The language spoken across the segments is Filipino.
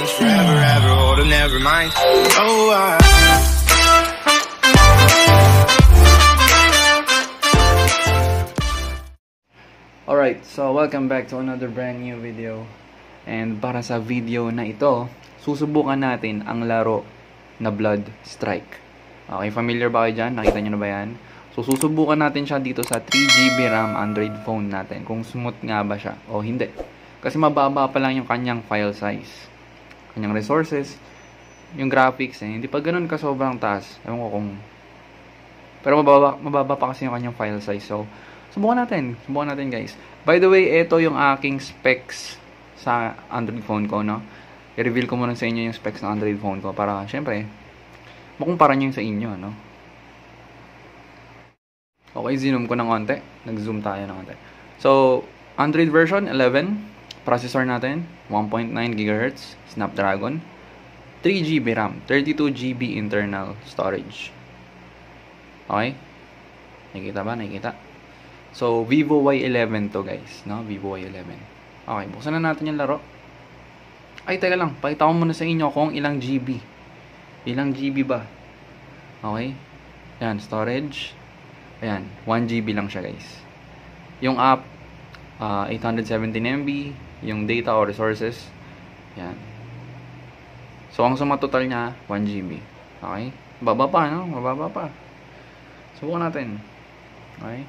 change forever, ever, or never mind. Oh, Alright, so welcome back to another brand new video. And para sa video na ito, susubukan natin ang laro na Blood Strike. Okay, familiar ba kayo dyan? Nakita nyo na ba yan? So susubukan natin siya dito sa 3GB RAM Android phone natin, kung smooth nga ba siya o hindi. Kasi mababa pa lang yung kanyang file size, kanyang resources, yung graphics hindi pa ganun ka sobrang taas. Ewan ko kung, pero mababa pa kasi yung kanyang file size. So subukan natin guys. By the way, ito yung aking specs sa Android phone ko, no? I-reveal ko muna sa inyo yung specs ng Android phone ko para syempre makumpara nyo yung sa inyo, no? Okay, zoom ko ng konti. Nag-zoom tayo ng konti. So, Android version 11, processor natin 1.9 GHz Snapdragon, 3GB RAM, 32GB internal storage. Okay? Nakikita ba? Nakikita? So, Vivo Y11 to guys, no? Vivo Y11. Okay, buksan na natin yung laro. Ay, teka lang. Pakita ko muna sa inyo kung ilang GB. Ilang GB ba? Okay? Ayan, storage. Ayan, 1GB lang siya guys. Yung app, 817 MB. Yung data or resources. Ayan. So, ang suma total niya, 1GB. Okay? Baba pa, no? Mababa pa. Subukan natin. Okay?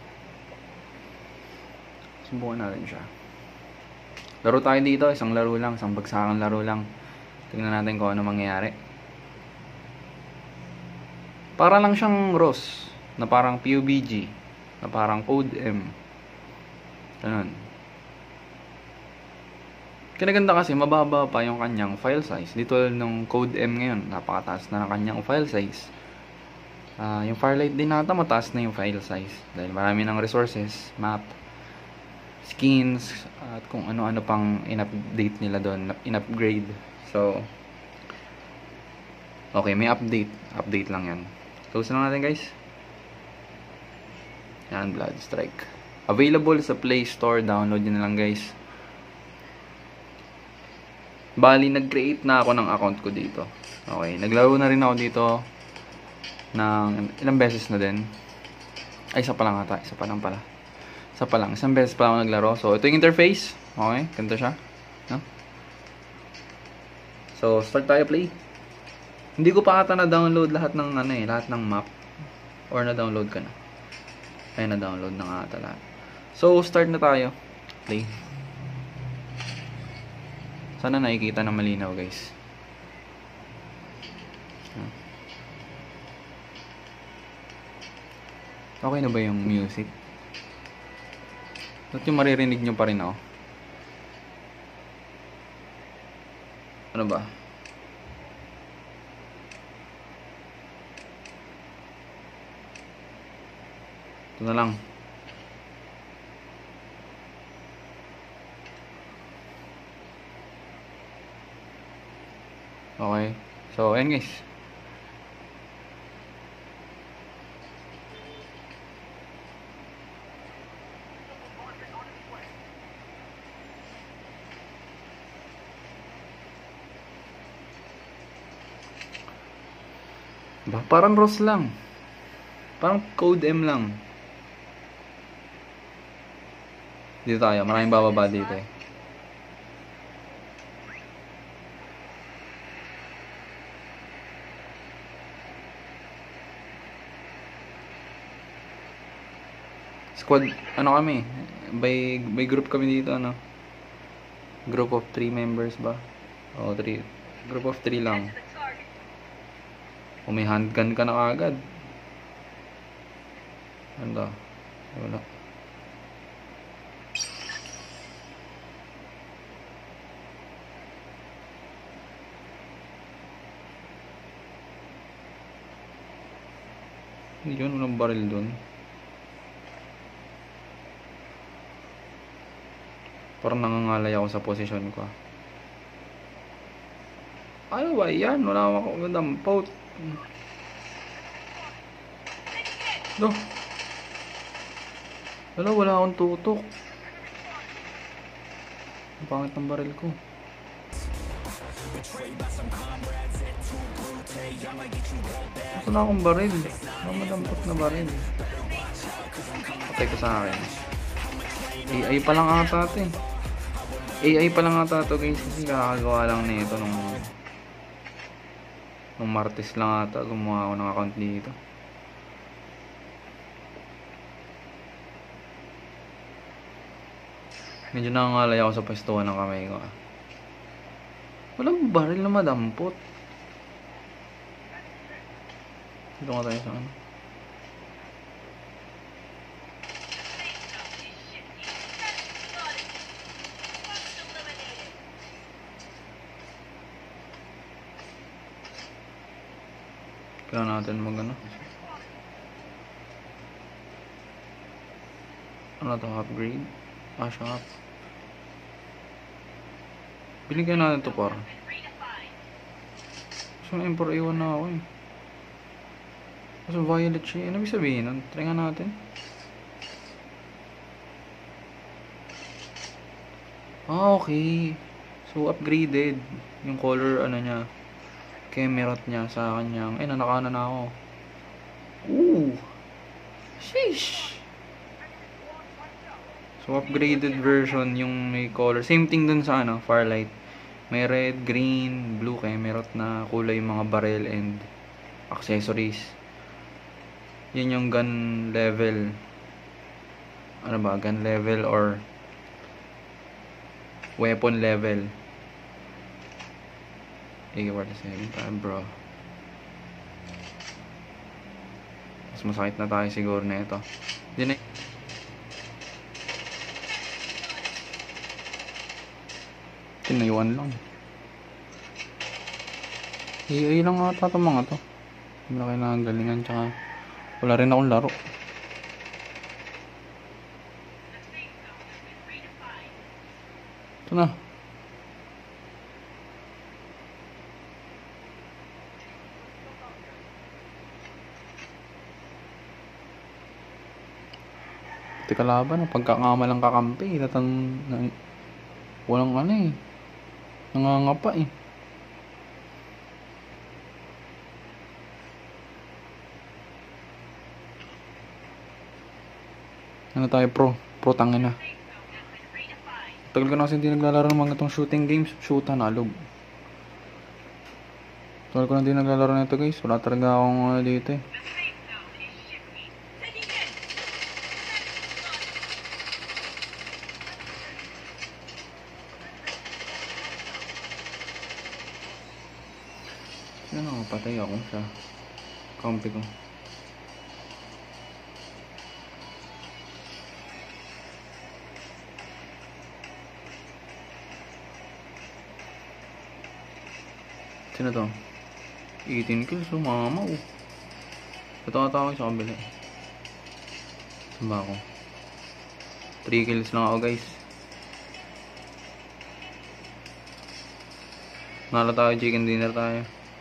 Subukan natin siya. Laro tayo dito. Isang laro lang. Isang bagsakang laro lang. Tingnan natin kung ano mangyayari. Para lang siyang ROS. Na parang PUBG. Na parang Code M. Ganun. Kinaganda kasi mababa pa yung kanyang file size. Dito nung Code M ngayon. Napakataas na ng kanyang file size. Yung Firelight din nata mataas na yung file size. Dahil marami ng resources. Map. Skins, at kung ano-ano pang in-update nila doon, in-upgrade. So, okay, may update. Update lang yan. Close na natin guys. Yan, Blood Strike. Available sa Play Store. Download nyo na lang guys. Bali, nag-create na ako ng account ko dito. Okay, naglaro na rin ako dito ng ilang beses na din. Ay, isa pa lang ata. Isa pa lang pala. Isang beses pa ako naglaro. So, ito yung interface. Okay, ganito siya. No? So, start tayo play. Hindi ko pa ata na-download lahat ng lahat ng map. Or na-download ka na. Ay, na-download na nga ata lahat. So, start na tayo. Play. Sana nakikita na malinaw, guys. Okay na ba yung music? At yung maririnig nyo pa rin ako. Ano ba? Ito na lang. Okay. So, ayan guys. Parang ROS lang. Parang Code M lang. Dito tayo. Maraming bababa dito eh. Squad, ano kami? By group kami dito, ano? Group of 3 members ba? O, 3. Group of 3 lang. Kung may handgun ka na agad. Ano? Wala. Hindi yun, walang baril dun. Parang nangangalay ako sa posisyon ko. Ano ba yan? Wala akong magandang pout. No. Wala akong tutok. Ang pangit ng baril ko. Ito na akong baril. Madampot na baril. Patay ko sa akin. AI pa lang ata ito eh. AI pa lang ata ito guys. Kasi kakagawa lang nito nung Martes lang ata. Gumawa ako ng account dito. Medyo nangangalay ako sa pwestuhan ng kamay ko. Walang baril na madampot. Dito nga tayo sa ano. Kailangan natin mag-ano. Ano to? Upgrade? Shop. Binigyan natin to par. So, Emperor A1 na ako eh. So, Violet siya. Ano ibig sabihin nun? Try nga natin. Okay. So, upgraded. Yung color, ano niya. Kemerot niya sa kanyang. Nanakanan na ako. Ooh. Sheesh. So, upgraded version yung may color. Same thing dun sa ano, Firelight. May red, green, blue kemerot na kulay yung mga barrel and accessories. Yan yung gun level. Ano ba? Gun level or weapon level. AK-47 bro. Mas masakit na tayo siguro na ito. Hindi na. Tinayuan lang. AI lang ata itong mga to. Hindi na kailangan galingan. Tsaka wala rin akong laro. Ito na. Pati kalaban, pagkakamalang kakampi, walang ano eh. Nangangapa eh. Ano tayo pro tangin na. Tagal ko na kasi hindi naglalaro ng mga itong shooting games. Shoot analog. Tagal ko na hindi naglalaro na ito guys. Wala talaga akong dito eh. Ano, patay ako sa kampi ko. Sino to? 18 kills, mama oh. Ito ata ako sa kabila. Saan ba ako? 3 kills lang ako guys. Nala tayo, chicken dinner tayo.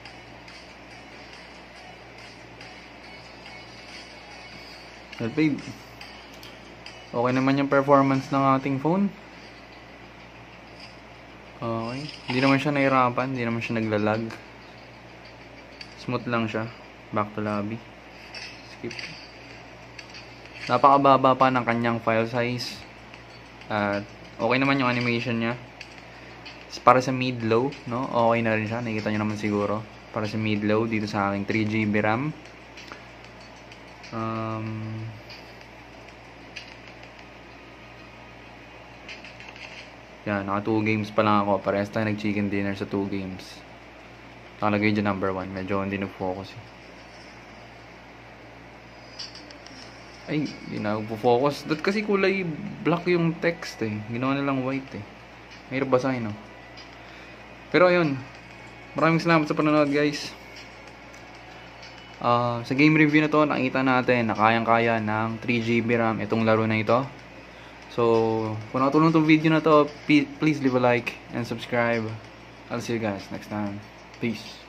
Well babe, okay naman yung performance ng ating phone. Okay, hindi naman siya nahirapan, hindi naman siya naglalag. Smooth lang siya. Back to lobby. Skip. Napakababa pa ng kanyang file size. At okay naman yung animation niya. Para sa mid-low, no? Okay na rin siya, nakikita nyo naman siguro. Para sa mid-low dito sa aking 3GB RAM. Yan, naka 2 games pa lang ako. Parehas tayo nag-chicken dinner sa 2 games. Nakalagay dyan number 1. Medyo hindi nag-focus eh. Ay, hindi na nag-focus. Dahil kasi kulay black yung text eh. Ginawa nilang white eh. Mahirap basahin no? Pero ayun. Maraming salamat sa panonood guys. Sa game review na to, nakita natin na kayang-kaya ng 3GB RAM itong laro na ito. So, kung nakatulong itong video na to, please leave a like and subscribe. I'll see you guys next time. Peace.